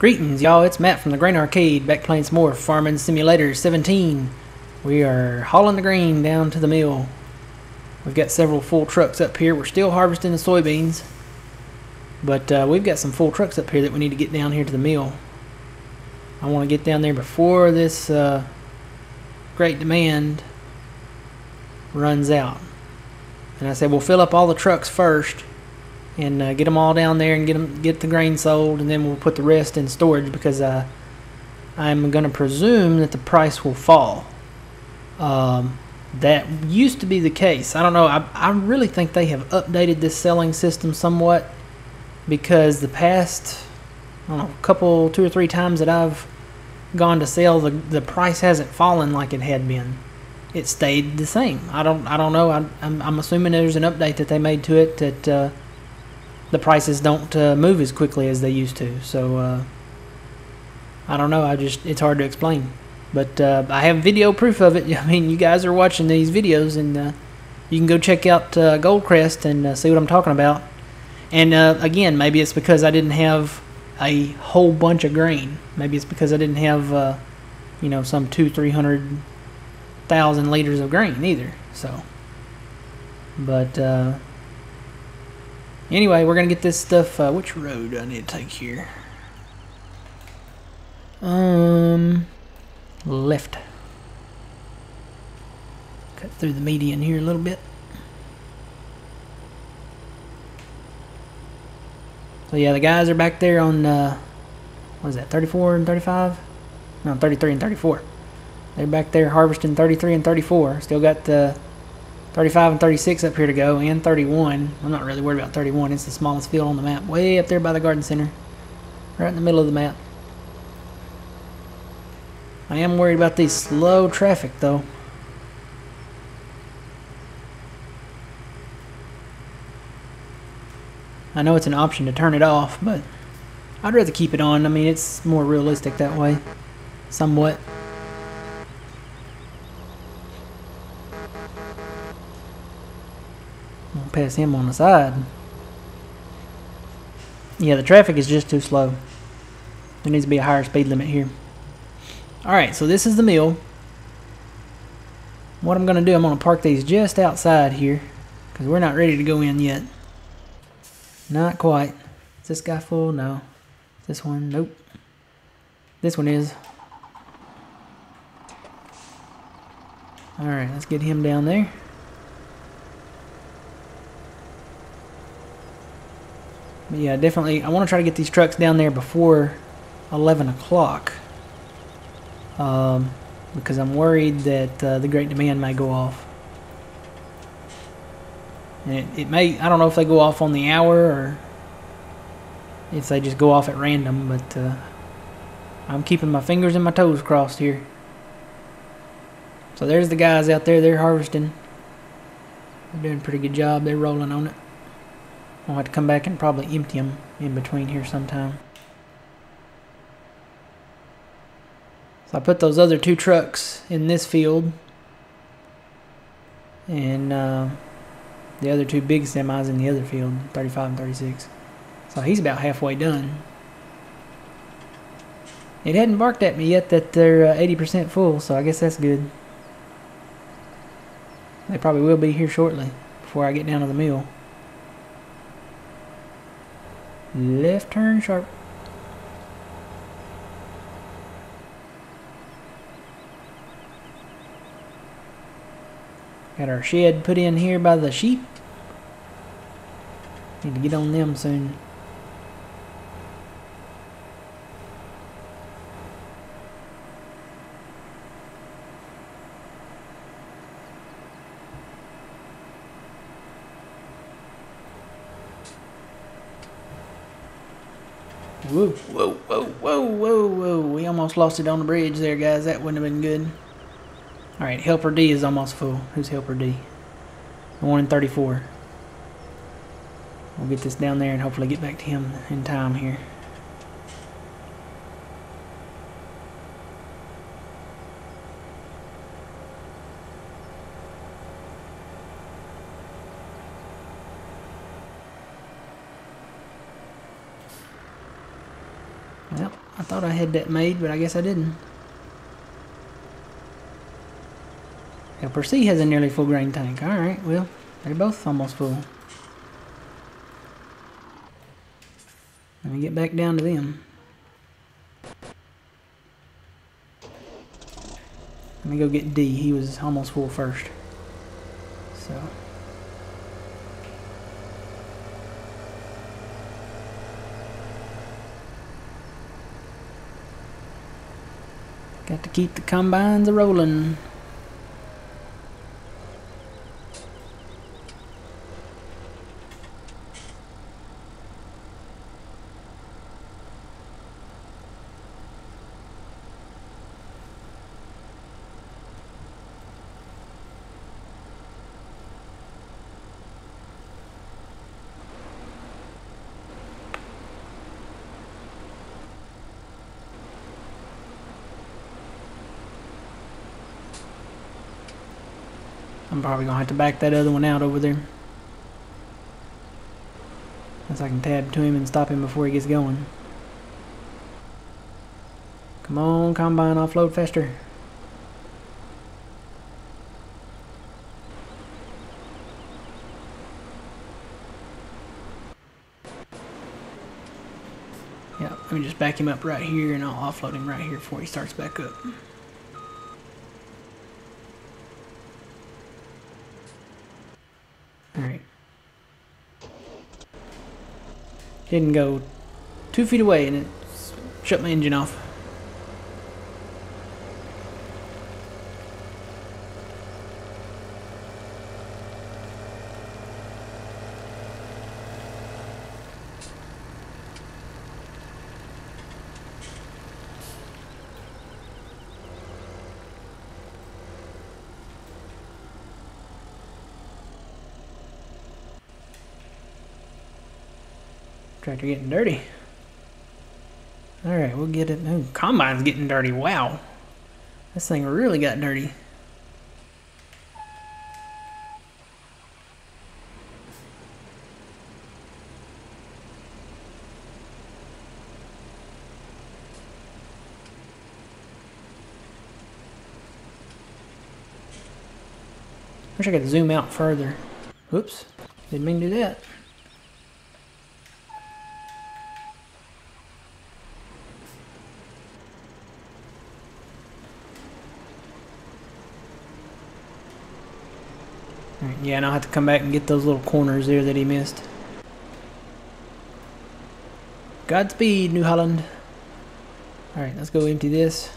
Greetings, y'all. It's Matt from the Grain Arcade, back playing some more Farming Simulator 17. We are hauling the grain down to the mill. We've got several full trucks up here. We're still harvesting the soybeans, but we've got some full trucks up here that we need to get down here to the mill. I want to get down there before this great demand runs out. And I said we'll fill up all the trucks first and get them all down there and get the grain sold, and then we'll put the rest in storage because I'm going to presume that the price will fall. That used to be the case. I don't know. I really think they have updated this selling system somewhat, because the past, I don't know, couple, 2 or 3 times that I've gone to sell, the price hasn't fallen like it had been. It stayed the same. I don't know. I'm assuming there's an update that they made to it that the prices don't move as quickly as they used to. So I don't know. It's hard to explain. But I have video proof of it. I mean, you guys are watching these videos, and you can go check out Goldcrest and see what I'm talking about. And again, maybe it's because I didn't have a whole bunch of grain. Maybe it's because I didn't have you know, some 200,000-300,000 liters of grain either. So, but anyway, we're gonna get this stuff. Which road do I need to take here? Left. Cut through the median here a little bit. So yeah, the guys are back there on what is that, 34 and 35? No, 33 and 34. They're back there harvesting 33 and 34. Still got 35 and 36 up here to go, and 31. I'm not really worried about 31. It's the smallest field on the map, way up there by the garden center, right in the middle of the map. I am worried about these slow traffic though. I know it's an option to turn it off, but I'd rather keep it on. I mean, it's more realistic that way, somewhat. I'll pass him on the side. Yeah, the traffic is just too slow. There needs to be a higher speed limit here. Alright, so this is the mill. What I'm going to do, I'm going to park these just outside here, because we're not ready to go in yet. Not quite. Is this guy full? No. This one? Nope. This one is. Alright, let's get him down there. But yeah, definitely, I want to try to get these trucks down there before 11 o'clock. Because I'm worried that the great demand may go off. And it may, I don't know if they go off on the hour or if they just go off at random, but I'm keeping my fingers and my toes crossed here. So there's the guys out there, they're harvesting. They're doing a pretty good job, they're rolling on it. I'll have to come back and probably empty them in between here sometime. So I put those other 2 trucks in this field, and the other 2 big semis in the other field, 35 and 36. So he's about halfway done. It hadn't barked at me yet that they're 80% full, so I guess that's good. They probably will be here shortly before I get down to the mill. Left turn sharp. Got our shed put in here by the sheep. Need to get on them soon. Whoa, whoa, whoa, whoa, whoa, whoa. We almost lost it on the bridge there, guys. That wouldn't have been good. Alright, Helper D is almost full. Who's Helper D? The one in 34. We'll get this down there and hopefully get back to him in time here. I thought I had that made, but I guess I didn't. Yeah, Percy has a nearly full grain tank. Alright, well, they're both almost full. Let me get back down to them. Let me go get D. He was almost full first. So. Got to keep the combines a-rolling. I'm probably gonna have to back that other one out over there. Unless I can tab to him and stop him before he gets going. Come on, combine, offload faster. Yeah, let me just back him up right here and I'll offload him right here before he starts back up. Alright. Didn't go 2 feet away and it shut my engine off. Tractor getting dirty. Alright, we'll get it. Oh, combine's getting dirty. Wow. This thing really got dirty. Wish I could zoom out further. Whoops. Didn't mean to do that. Yeah, and I'll have to come back and get those little corners there that he missed. Godspeed, New Holland. Alright, let's go empty this.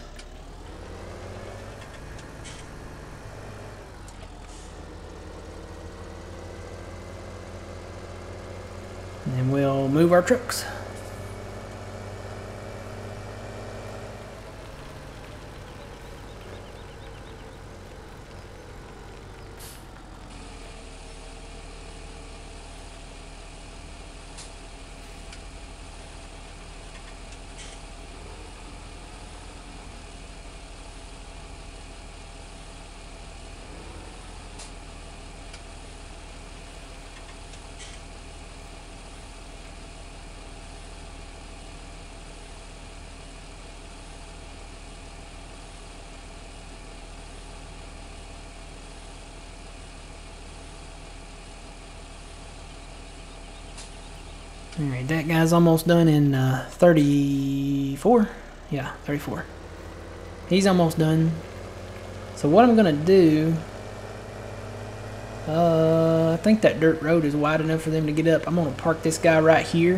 And then we'll move our trucks. Alright, that guy's almost done in 34. Yeah, 34. He's almost done. So what I'm gonna do, I think that dirt road is wide enough for them to get up. I'm gonna park this guy right here,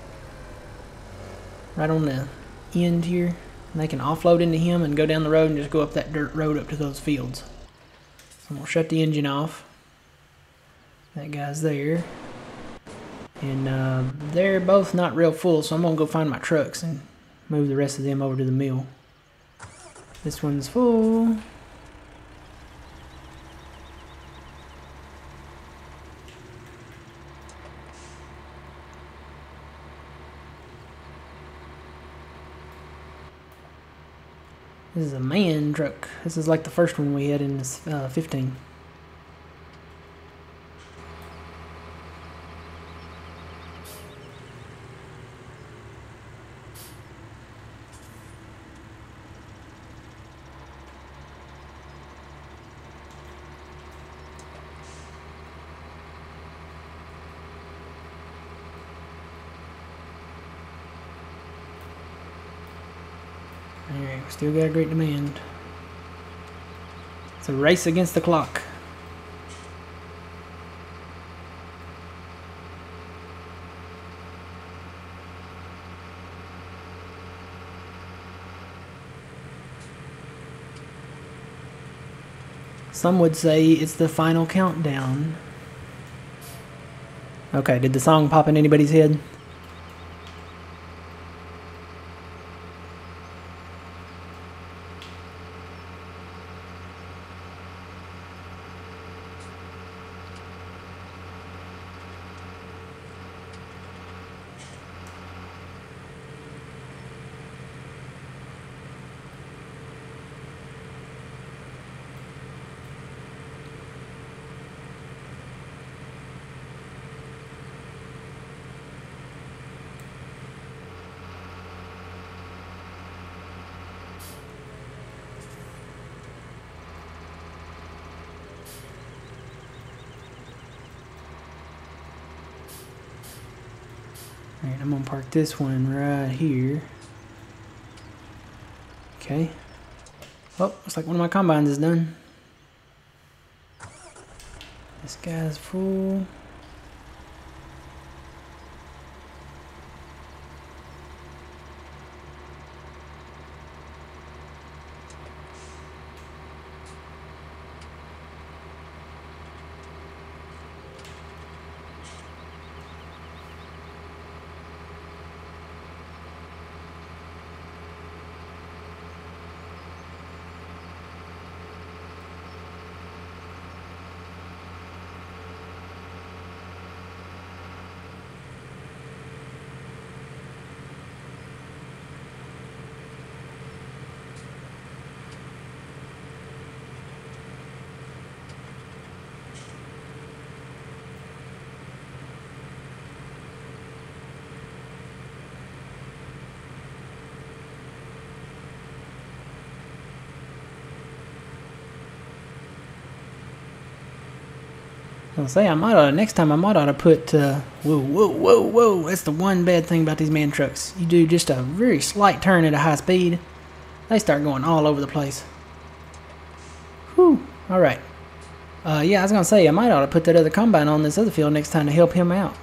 right on the end here, and they can offload into him and go down the road and just go up that dirt road up to those fields. So I'm gonna shut the engine off. That guy's there. And they're both not real full, so I'm going to go find my trucks and move the rest of them over to the mill. This one's full. This is a man truck. This is like the first one we had in this 15. Still got a great demand. It's a race against the clock. Some would say it's the final countdown. Okay, did the song pop in anybody's head? Alright, I'm gonna park this one right here. Okay. Oh, looks like one of my combines is done. This guy's full. I'll say next time I might ought to put, whoa, that's the one bad thing about these man trucks. You do just a very slight turn at a high speed, they start going all over the place. Whew, alright. Yeah, I was gonna say, I might ought to put that other combine on this other field next time to help him out.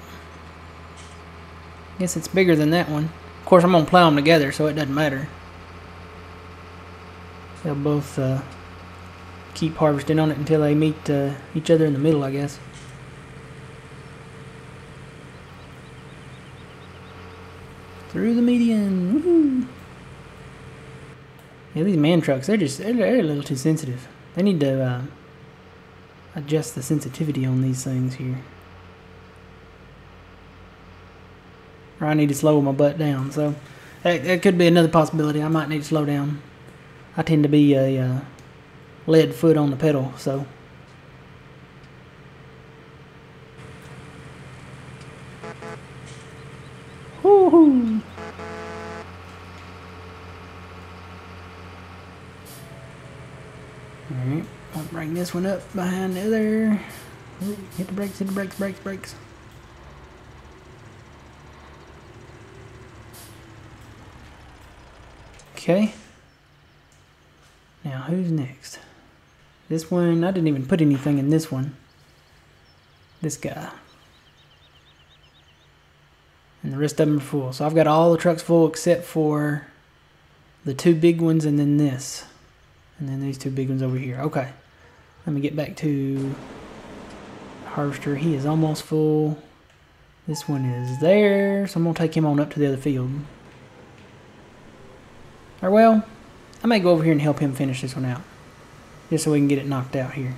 Guess it's bigger than that one. Of course, I'm gonna plow them together, so it doesn't matter. They'll both, keep harvesting on it until they meet each other in the middle, I guess. Through the median. Woohoo! Yeah, these man trucks, they're a little too sensitive. They need to adjust the sensitivity on these things here. Or I need to slow my butt down. So that could be another possibility. I might need to slow down. I tend to be a lead foot on the pedal, so. Woohoo! Alright, I'll bring this one up behind the other. Ooh, hit the brakes, brakes. Okay. Now, who's next? This one, I didn't even put anything in this one. This guy. And the rest of them are full. So I've got all the trucks full except for the two big ones and then this. And then these two big ones over here. Okay. Let me get back to harvester. He is almost full. This one is there. So I'm going to take him on up to the other field. Or well, I may go over here and help him finish this one out. Just so we can get it knocked out here.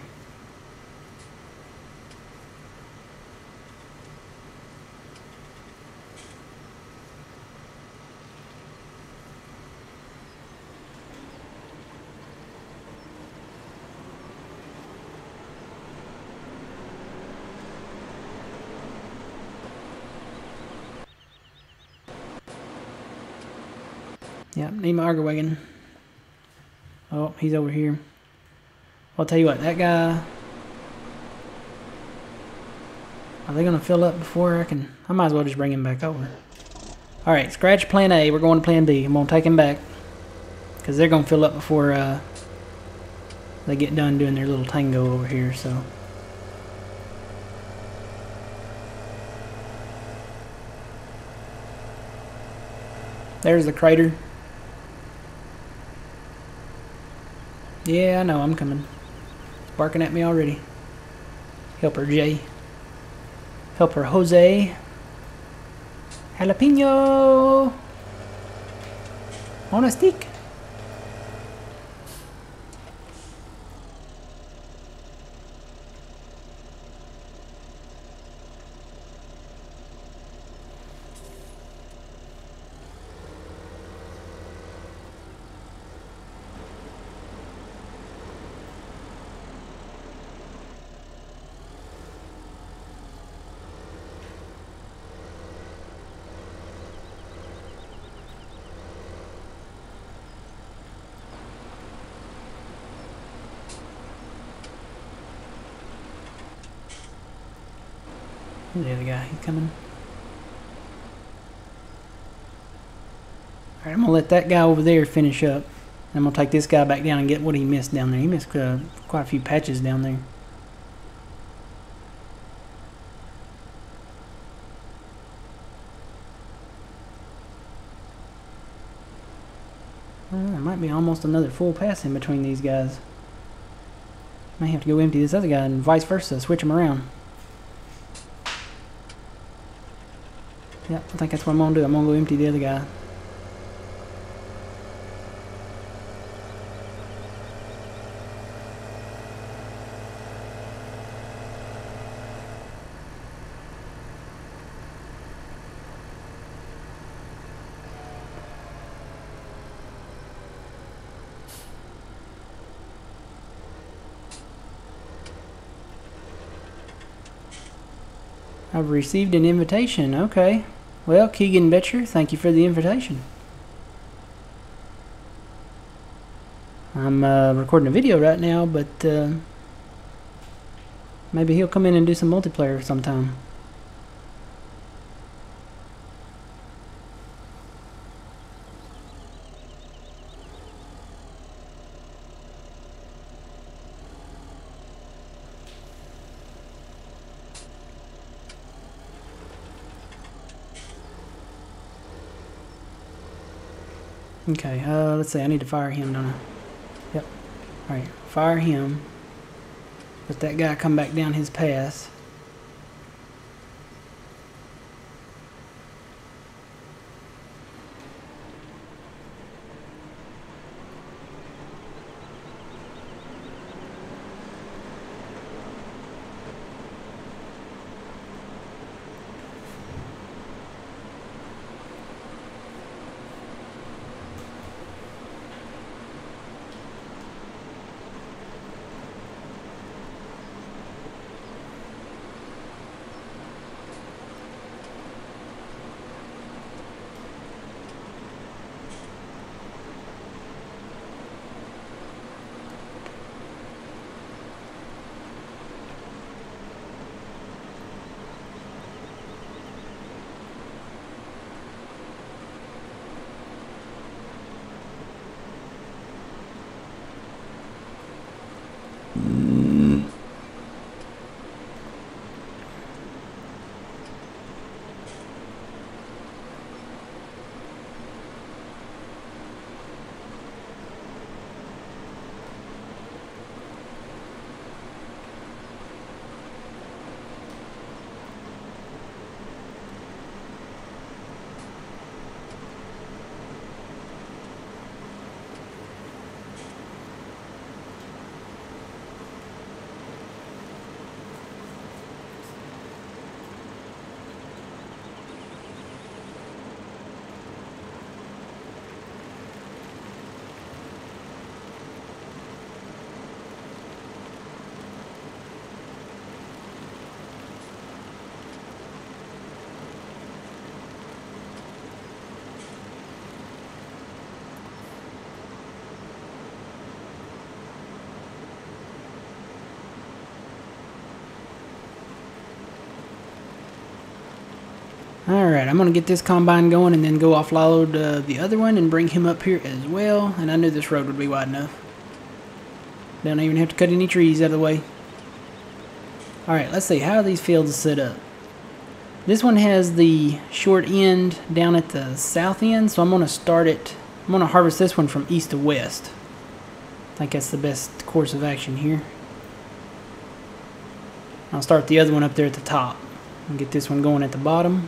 Yep, need my auger wagon. Oh, he's over here. I'll tell you what, that guy... Are they going to fill up before I can... I might as well just bring him back over. Alright, scratch plan A. We're going to plan B. I'm going to take him back. because they're gonna fill up before they get done doing their little tango over here. So. There's the crater. Yeah, I know, I'm coming. It's barking at me already. Helper Jay. Helper Jose. Jalapeno! On a stick. Where's the other guy? He's coming. Alright, I'm going to let that guy over there finish up. I'm going to take this guy back down and get what he missed down there. He missed quite a few patches down there. Well, there might be almost another full pass in between these guys. May have to go empty this other guy and vice versa. Switch them around. Yep, I think that's what I'm going to do. I'm going to go empty the other guy. I've received an invitation. Okay. Well, Keegan Betcher, thank you for the invitation. I'm recording a video right now, but maybe he'll come in and do some multiplayer sometime. Okay, let's see, I need to fire him, don't I? Yep. Alright, fire him. Let that guy come back down his path. Alright, I'm going to get this combine going and then go offload the other one and bring him up here as well. And I knew this road would be wide enough. Don't even have to cut any trees out of the way. Alright, let's see. How are these fields set up? This one has the short end down at the south end, so I'm going to start it. I'm going to harvest this one from east to west. I think that's the best course of action here. I'll start the other one up there at the top and get this one going at the bottom.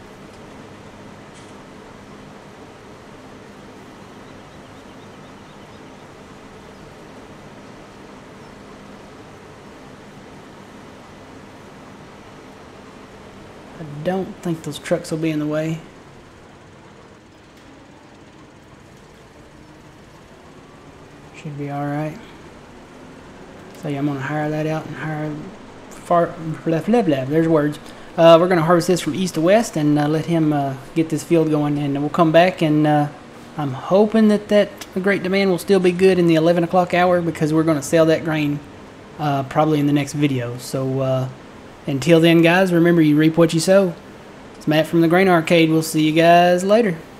I don't think those trucks will be in the way. Should be alright. So yeah, I'm going to hire that out and hire there's words. We're going to harvest this from east to west and let him get this field going, and we'll come back, and I'm hoping that great demand will still be good in the 11 o'clock hour, because we're going to sell that grain probably in the next video. So until then, guys, remember, you reap what you sow. It's Matt from the Grain Arcade. We'll see you guys later.